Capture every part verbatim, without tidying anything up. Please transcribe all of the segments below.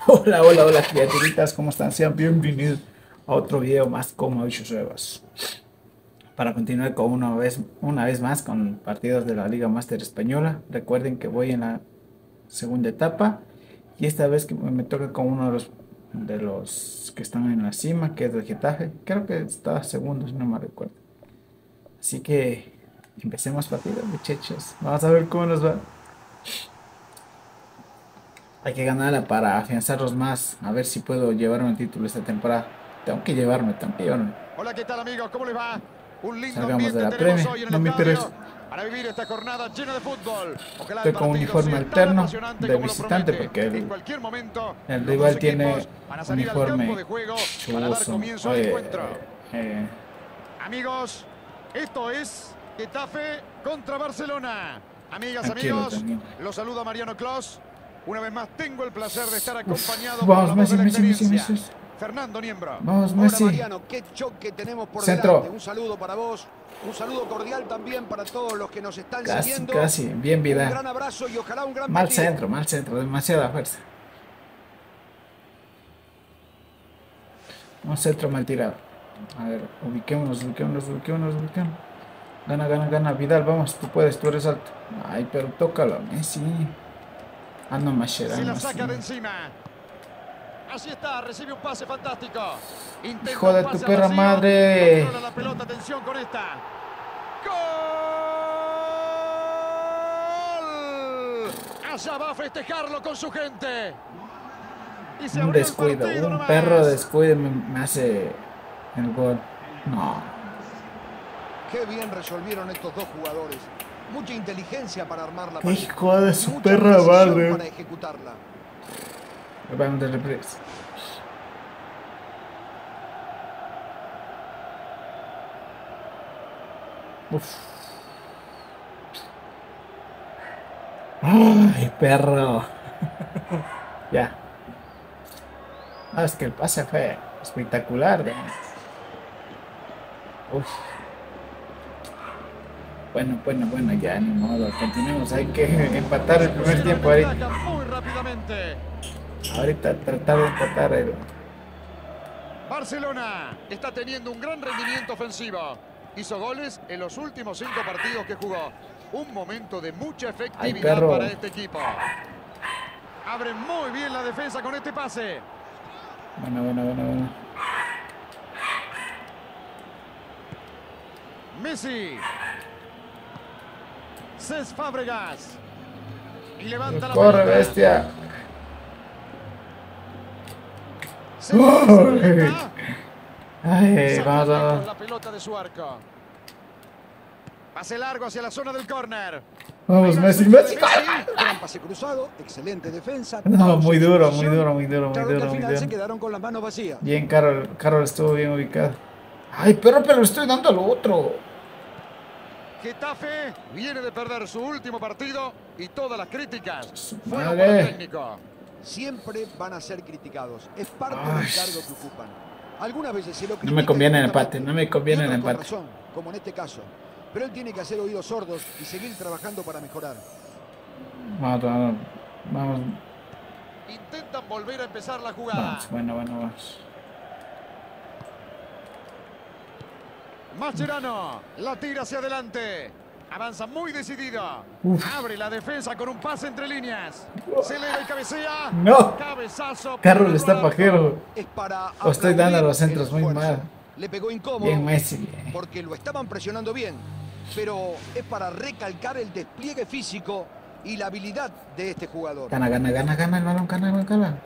Hola, hola, hola criaturitas, ¿cómo están? Sean bienvenidos a otro video más como dicho Sebas. Para continuar con una vez, una vez más con partidos de la Liga Master Española. Recuerden que voy en la segunda etapa y esta vez que me toca con uno de los, de los que están en la cima, que es el Getafe. Creo que está segundo, si no me recuerdo. Así que empecemos partido, muchachos. Vamos a ver cómo nos va. Hay que ganarla para afianzarlos más. A ver si puedo llevarme el título esta temporada. Tengo que llevarme, tengo que llevarme. Hola, ¿qué tal amigos? ¿Cómo les va? Un lindo Salgamos de ambiente la tenemos Premier. hoy en el No me interesa. estadio para vivir esta jornada llena de fútbol. Ojalá el Estoy con partido uniforme sea tan alterno apasionante de como lo visitante promete. porque En el, cualquier momento, el los dos rival tiene equipos van a salir al campo uniforme de juego para dar chuzo. comienzo al Oye, encuentro. eh, Amigos, esto es Getafe contra Barcelona. Amigas, aquí lo amigos, tengo. los saluda Mariano Clos. Una vez más tengo el placer de estar Uf, acompañado por vamos la voz Messi, de la Messi, Messi, experiencia, Messi. Fernando Niembro. Vamos Hola Messi. Mariano, qué choque tenemos por Centro. delante. Un saludo para vos, un saludo cordial también para todos los que nos están Casi, siguiendo. casi. Bien Un vida. gran abrazo y ojalá un gran Mal partido. centro, mal centro. Demasiada fuerza. Un centro mal tirado. A ver, ubiquémonos, ubiquémonos, ubiquémonos, ubiquémonos. Gana, gana, gana. Vidal, vamos, tú puedes, tú eres alto. Ay, pero tócalo, Messi. Ah, no, Mascherano. Se la Sí. saca de encima. Así está, recibe un pase fantástico. Intenta Hijo de un pase tu al perra vacío, madre. controla la pelota, atención con esta. ¡Gol! Allá va a festejarlo con su gente. Y se Un abrió el descuido, partido un nomás. perro descuido me, me hace el gol. No. Qué bien resolvieron estos dos jugadores. Mucha inteligencia para armar la partida. Hijo de y su mucha perra precisión madre. para ejecutarla. Vamos de represa. Uf. Ay, perro. Ya. Ah, es que el pase fue espectacular. ¿No? Uf. Bueno, bueno, bueno, ya ni modo. Continuemos. Hay que empatar el primer tiempo ahorita. Muy rápidamente. Ahorita tratar de empatar el. Barcelona está teniendo un gran rendimiento ofensivo. Hizo goles en los últimos cinco partidos que jugó. Un momento de mucha efectividad perro. para este equipo. Abre muy bien la defensa con este pase. Bueno, bueno, bueno, bueno. Messi. Cesc Fábregas. Y levanta la Corre, pelota. bestia. Se la Ay, Saca vamos, lejos vamos. la pelota de su arco. Pase largo hacia la zona del córner. Vamos, Ahí va Messi, el centro de Messi. Gran pase cruzado, excelente defensa. No, pausa muy en duro, su muy posición. duro, muy duro, muy Claro que duro, al muy final se duro. quedaron con las manos vacías. Bien, Carol, Carol estuvo bien ubicado. Ay, pero, pero le estoy dando al otro. Getafe viene de perder su último partido y todas las críticas Su fueron madre. para el técnico. Siempre van a ser criticados. Es parte Ay. del cargo que ocupan. Algunas veces se lo No me critica conviene el injustamente, empate, no me conviene y el otras con empate. razón, como en este caso. Pero él tiene que hacer oídos sordos y seguir trabajando para mejorar. Vamos, vamos, vamos, Intentan volver a empezar la jugada. vamos, bueno, bueno, vamos. Mascherano la tira hacia adelante. Avanza muy decidido. Uf. Abre la defensa con un pase entre líneas. Se eleva y cabecea. No. Cabezazo. Carol por está el arco. pajero. Es para O estoy dando aplaudir los centros el muy esfuerzo. mal. Le pegó incómodo Bien, Messi, bien. porque lo estaban presionando bien. Pero es para recalcar el despliegue físico y la habilidad de este jugador. Gana, gana, gana, gana el balón, gana, gana, gana.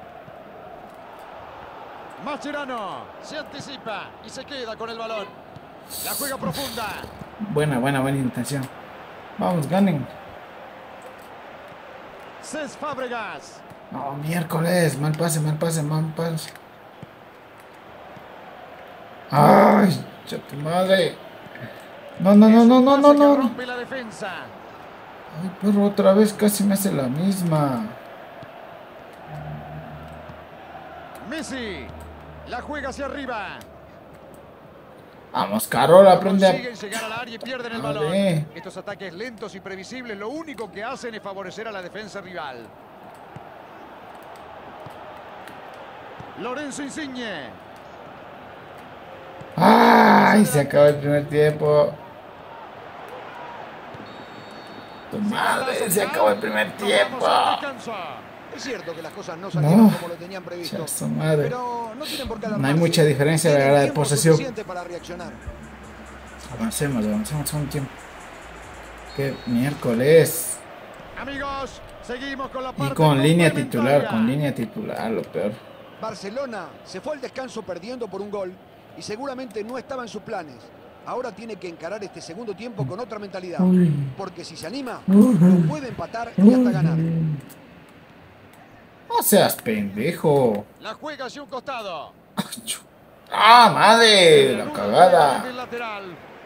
Mascherano se anticipa y se queda con el balón. La juega profunda. Buena, buena, buena intención. Vamos, ganen. Cesc Fábregas. No, miércoles, mal pase, mal pase, mal pase. Ay, ya tu madre. No, no, no, Es no, un no, pase no, que no. rompe la defensa. Ay, pero otra vez casi me hace la misma. Messi la juega hacia arriba. Vamos, Carol, aprende a... Consiguen llegar al área y pierden el A balón. ver. Estos ataques lentos y previsibles lo único que hacen es favorecer a la defensa rival. Lorenzo Insigne. ¡Ay! Se acabó el primer tiempo. Tu madre, se acabó el primer tiempo. Es cierto que las cosas no salieron No. como lo tenían previsto. Ya su madre. Pero no tienen por qué No hay alarmarse. mucha diferencia de Tienen verdad de tiempo posesión. suficiente para reaccionar. Avancemos, avancemos un tiempo. Qué miércoles. Amigos, seguimos con la Y parte con línea complementaria. titular, con línea titular, lo peor. Barcelona se fue al descanso perdiendo por un gol y seguramente no estaba en sus planes. Ahora tiene que encarar este segundo tiempo con otra mentalidad. Uy. Porque si se anima, Uy. lo puede empatar y hasta ganar. No seas pendejo. La juega hacia un costado. ¡Ah, madre! La Ruta cagada. del lateral.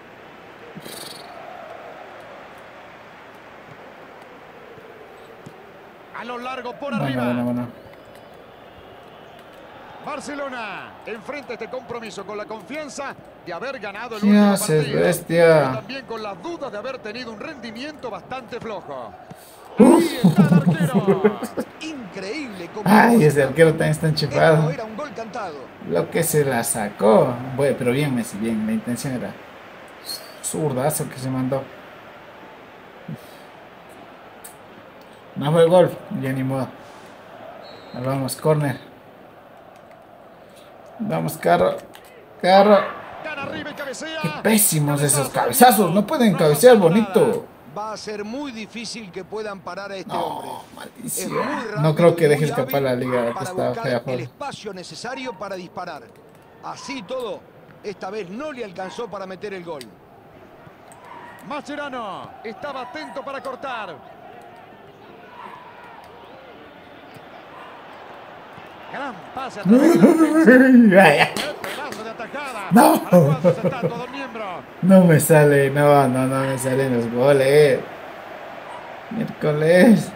A lo largo por Bueno, arriba. bueno, bueno. Barcelona enfrenta este compromiso con la confianza de haber ganado el ¿Qué último haces, partido, bestia? pero también con las dudas de haber tenido un rendimiento bastante flojo. Ahí está el arquero. Increíble cómo Ay, jugó ese ese arquero campo. también está Esto enchufado. era un gol cantado. Lo que se la sacó. Bueno, pero bien, Messi, bien. La intención era zurdazo que se mandó. No fue gol, ya ni modo. Ahora vamos, corner. Vamos, carro. Carro. Gana arriba y cabecea. Qué pésimos esos cabezazos. No pueden cabecear bonito. Va a ser muy difícil que puedan parar a este No, hombre. Es maldición. muy rápido No creo que y deje muy escapar hábil la liga que para está buscar fea el afuera. espacio necesario para disparar. Así todo, esta vez no le alcanzó para meter el gol. Mascherano estaba atento para cortar. Gran pase a través de la defensa. ¡Qué pedazo de atacada! No. ¿Para cuándo se está todo el miembro? No me sale, no, no, no me salen los goles. Miércoles.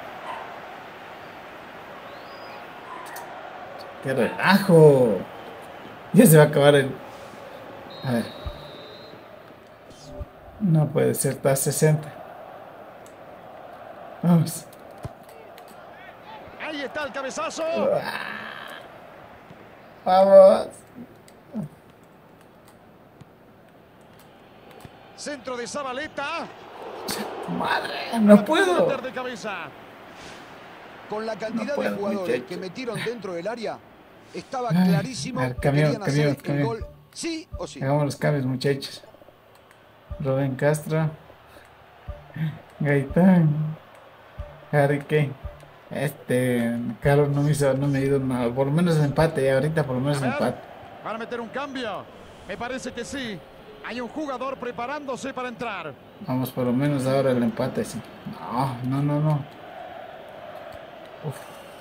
¡Qué relajo! Ya se va a acabar el... A ver. No puede ser, está a sesenta. Vamos. Ahí está el cabezazo. Vamos. Centro de Zabaleta. Madre, no puedo. Meter de cabeza. Con la cantidad No puedo, de jugadores muchacho. que metieron dentro del área, estaba Ay, clarísimo a ver, que camión, querían hacer camión, el camión. gol sí o sí. Hagamos los cambios, muchachos. Rubén Castro. Gaitán. Harry Kane. Este, Carlos no me hizo, no me dio nada. Por lo menos empate, ya ahorita por lo menos A ver, empate. ¿van a meter un cambio? Me parece que sí. Hay un jugador preparándose para entrar. Vamos por lo menos ahora el empate, sí. No, no, no, no. Uf.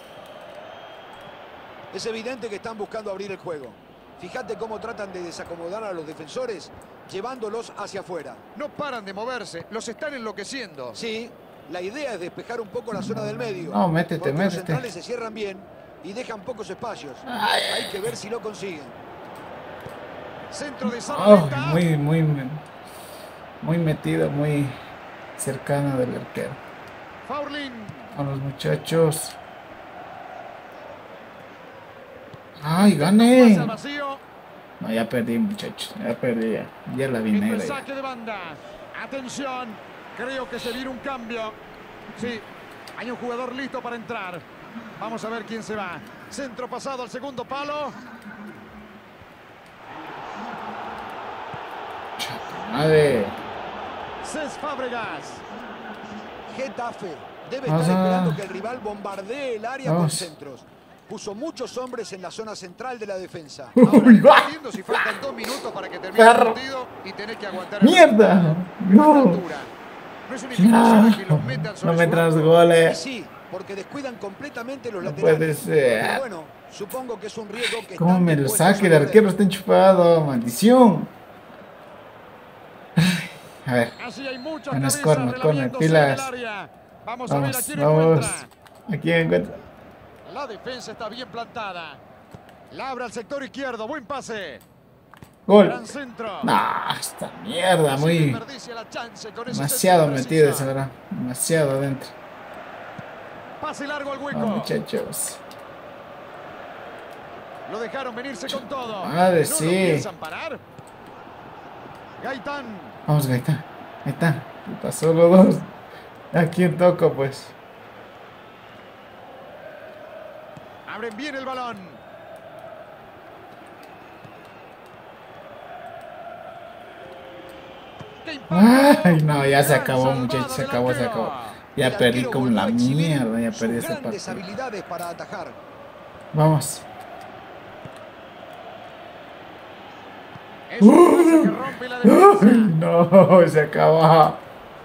Es evidente que están buscando abrir el juego. Fíjate cómo tratan de desacomodar a los defensores, llevándolos hacia afuera. No paran de moverse, los están enloqueciendo. Sí, la idea es despejar un poco la zona del medio. No, métete, porque métete. Los centrales se cierran bien y dejan pocos espacios. Ay, Hay que ver si lo consiguen. Centro de oh, Zabaleta. muy, muy, muy metido, muy cercano del arquero. Faurlín. Vamos, muchachos. ¡Ay, gané! Pase al vacío. No, ya perdí, muchachos. Ya perdí, ya. Ya la vi Esto negra. es ya. saque de banda. Atención. Creo que se viene un cambio. Sí, hay un jugador listo para entrar. Vamos a ver quién se va. Centro pasado al segundo palo. Madre. Cés Fábregas. Getafe debe Vamos estar a- esperando que el rival bombardee el área con Vamos. centros. Puso muchos hombres en la zona central de la defensa. Ahora, Uy, no va. entiendo si faltan dos minutos para que termine Perro. el partido y tenés que aguantar el ¡Mierda! resultado. No. Altura. No es una invitación a que los metan No sobre me su entran los arco. Y goles. sí, porque descuidan completamente los No laterales. puede ser. Pero bueno, supongo que es un riesgo que ¿Cómo están me lo dispuestos a saque? El perder. arquero está enchufado. Maldición. Ay, a ver. Así hay muchas Buenas cabezas corner, corner, relamiéndose en pilas. el área. Vamos, a ver a Vamos, quién vamos. encuentra. Aquí encuentra. La defensa está bien plantada. La abre al sector izquierdo. Buen pase. Gol. Gran centro. No, esta mierda. Se Muy. desperdicia la chance con ese Demasiado centro metido preciso. esa, ¿verdad? Demasiado adentro. Pase largo al hueco. Vamos, muchachos. Lo dejaron venirse con todo. Madre, ¿No sí. lo piensan parar? Gaitán. Vamos, Gaitán. Gaitán. Pasó los dos. ¿A quién toco, pues? Abren bien el balón. ¡Qué impacto! Ay, no, ya se Gran acabó, salvada muchachos. Se del acabó, se arquero. acabó. Ya El perdí arquero como volvió la a exhibir mierda. Ya sus perdí ese grandes partido. habilidades para atajar. Vamos. Es un pase que rompe la defensa. Ay, no, se acabó.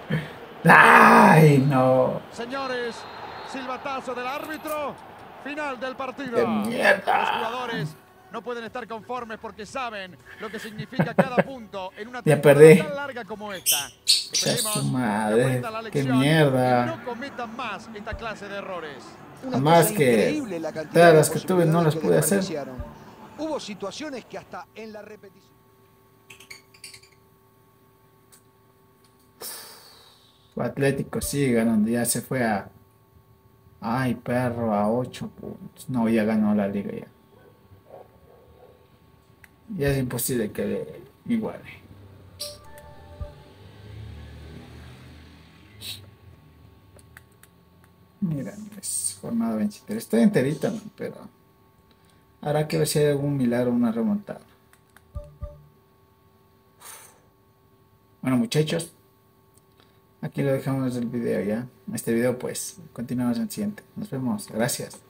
Ay, no. Señores, silbatazo del árbitro. Final del partido. ¡Qué mierda! Los jugadores no pueden estar conformes porque saben lo que significa cada punto en una Ya temporada perdí. tan larga como esta. Ya Esperemos su que madre. aprendan la ¡Qué lección mierda! y no cometan más esta clase de errores. Una Más cosa que increíble la cantidad todas de las que tuve no posibilidades las que pude hacer. desperdiciaron. Hubo situaciones que hasta en la repetición. Atlético sigue ganando. Ya se fue a. Ay, perro, a ocho puntos. No, ya ganó la liga ya. Ya es imposible que le iguale. Mira, es jornada veintitrés. Está enterita, ¿no? Pero habrá que ver si hay algún milagro, una remontada. Bueno, muchachos, aquí lo dejamos el video ya. Este video, pues, continuamos en el siguiente. Nos vemos. Gracias.